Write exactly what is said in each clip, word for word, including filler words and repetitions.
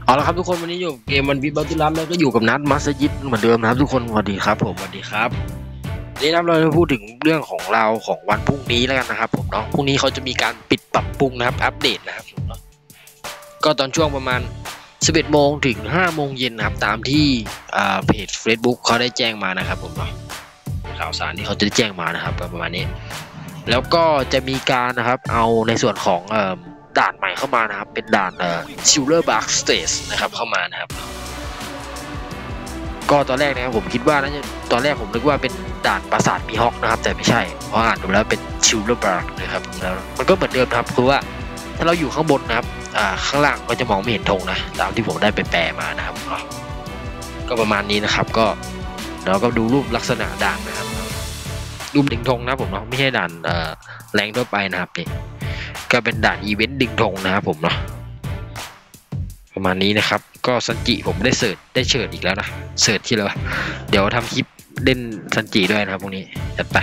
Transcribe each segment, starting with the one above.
เอาละครับทุกคนวันนี้อยู่เกมวันวิบัติลัมแล้วก็อยู่กับนัดมัสยิดเหมือนเดิมนะครับทุกคนสวัสดีครับผมสวัสดีครับนี่นะเราจะพูดถึงเรื่องของเราของวันพรุ่งนี้แล้วกันนะครับผมเนาะพรุ่งนี้เขาจะมีการปิดปรับปรุงนะครับอัปเดตนะครับผมเนาะก็ตอนช่วงประมาณสิบเอ็ดโมงถึงห้าโมงเย็นนะครับตามที่เพจ Facebook เขาได้แจ้งมานะครับผมเนาะข่าวสารที่เขาจะแจ้งมานะครับประมาณนี้แล้วก็จะมีการนะครับเอาในส่วนของเอ่อด่านใหม่เข้ามานะครับเป็นด่านเอ่อ Silver Bark Stage นะครับเข้ามานะครับก็ตอนแรกนะครับผมคิดว่าน่าจะตอนแรกผมนึกว่าเป็นด่านปราสาทมีฮอกนะครับแต่ไม่ใช่เพราะอ่านดูแล้วเป็น Silver Bark นะครับแล้วมันก็เหมือนเดิมนะครับคือว่าถ้าเราอยู่ข้างบนนะครับอ่าข้างล่างก็จะมองไม่เห็นธงนะตามที่ผมได้ไปแปลมานะครับก็ประมาณนี้นะครับก็เราก็ดูรูปลักษณะด่านนะครับรูปดึงธงนะผมเนาะไม่ใช่ด่านเอ่อแรงทั่วไปนะครับนี่ก็เป็นด่านอีเวนต์ดึงธงนะครับผมเนาะประมาณนี้นะครับก็ซันจิผมได้เสิร์ชได้เชิญอีกแล้วนะเสิร์ชที่แล้วเดี๋ยวทำคลิปเล่นซันจิด้วยนะครับพวกนี้จัดไป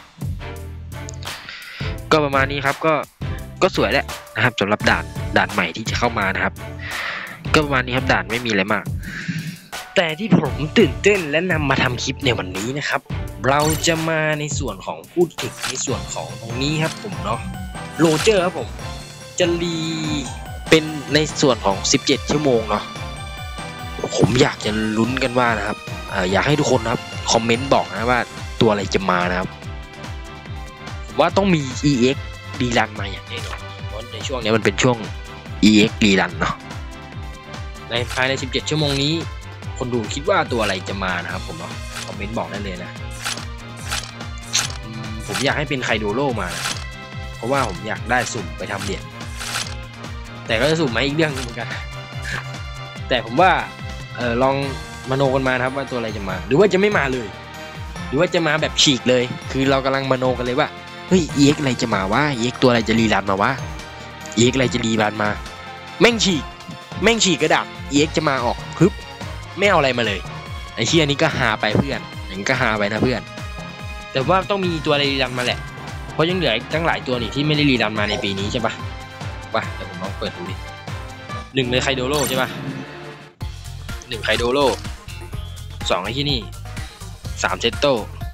ก็ประมาณนี้ครับก็ก็สวยแหละนะครับสำหรับด่านด่านใหม่ที่จะเข้ามานะครับก็ประมาณนี้ครับด่านไม่มีอะไรมากแต่ที่ผมตื่นเต้นและนำมาทำคลิปในวันนี้นะครับเราจะมาในส่วนของพูดถึงในส่วนของตรงนี้ครับผมเนาะโรเจอร์ครับผมจะรีเป็นในส่วนของสิบเจ็ดชั่วโมงเนาะผมอยากจะลุ้นกันว่านะครับออยากให้ทุกคนนะครับคอมเมนต์บอกนะว่าตัวอะไรจะมานะครับว่าต้องมี อี เอ็กซ์ รีรันมาอย่างแน่นอนเพราะในช่วงนี้มันเป็นช่วง อี เอ็กซ์ รีรันเนาะในภายในสิบเจ็ดชั่วโมงนี้คนดูคิดว่าตัวอะไรจะมานะครับผมเนาะคอมเมนต์บอกได้เลยนะผมอยากให้เป็นไคโดโร่มาเพราะว่าผมอยากได้สุ่มไปทำเหรียญแต่ก็จะสุ่มมาอีกเรื่องนึงเหมือนกันแต่ผมว่าเออลองมโนกันมานะครับว่าตัวอะไรจะมาหรือว่าจะไม่มาเลยหรือว่าจะมาแบบฉีกเลยคือเรากำลังมโนกันเลยว่าเฮ้ย อี เอ็กซ์ อะไรจะมาวะ อี เอ็กซ์ ตัวอะไรจะรีรันมาวะ อี เอ็กซ์ อะไรจะรีรันมาแม่งฉีกแม่งฉีกกระดับ อี เอ็กซ์ จะมาออกฮึบไม่เอาอะไรมาเลยไอ้เชี่ยนี้ก็หาไปเพื่อนอย่างนี้ก็หาไปนะเพื่อนแต่ว่าต้องมีตัวอะไรรีรันมาแหละเพราะยังเหลือตั้งหลายตัวนี่ที่ไม่ได้รีรันมาในปีนี้ใช่ปะป่ะเดี๋ยวผมลองเปิดดูดิหนึ่งเลยไคโดโร่ใช่ปะหนึ่งไคโดโร่สองไอ้ที่นี่สามเซตโต้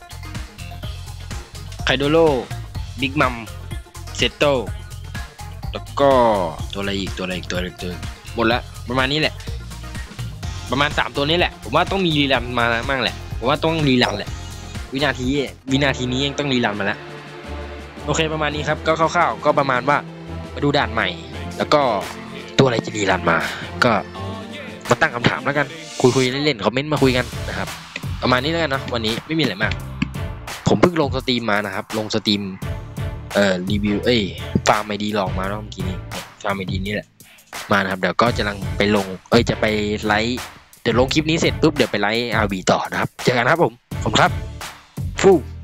ไคโดโร่บิ๊กมัมเซตโต้แล้วก็ตัวอะไรอีกตัวอะไรอีกตัวอะไรอีกตัวหมดละประมาณนี้แหละประมาณสามตัวนี้แหละผมว่าต้องมีรีรันมามั่งแหละผมว่าต้องรีรันแหละวินาทีวินาทีนี้ยังต้องรีรันมาแล้วโอเคประมาณนี้ครับก็คร่าวๆก็ประมาณว่ามาดูด่านใหม่แล้วก็ตัวอะไรจะรีรันมาก็มาตั้งคำถามแล้วกันคุยๆเล่นๆคอมเมนต์มาคุยกันนะครับประมาณนี้แล้วกันเนาะวันนี้ไม่มีอะไรมากผมเพิ่งลงสตรีมมานะครับลงสตรีมเอ่อรีวิวเอ้ยฟาร์มไอดีลองมาเนาะเมื่อกี้นี้ฟาร์มไอดีนี่แหละมานะครับเดี๋ยวก็จะลังไปลงเอ้ยจะไปไลฟ์เดี๋ยวลงคลิปนี้เสร็จปุ๊บเดี๋ยวไปไลฟ์ อาร์ วี ต่อนะครับเจอกันครับผมผมครับฟู